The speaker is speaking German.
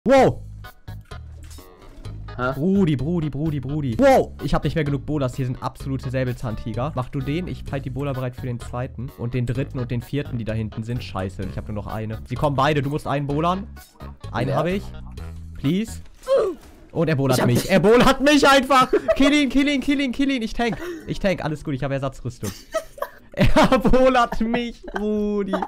Wow! Hä? Brudi. Wow! Ich habe nicht mehr genug Bolas. Hier sind absolute Säbelzahntiger. Mach du den. Ich halte die Bola bereit für den zweiten. Und den dritten und den vierten, die da hinten sind. Scheiße, ich habe nur noch eine. Sie kommen beide. Du musst einen bolern. Einen habe ich. Please. Und er bolert mich. Er bolert mich einfach. Kill ihn. Ich tank. Alles gut. Ich habe Ersatzrüstung. Er bolert mich, Brudi.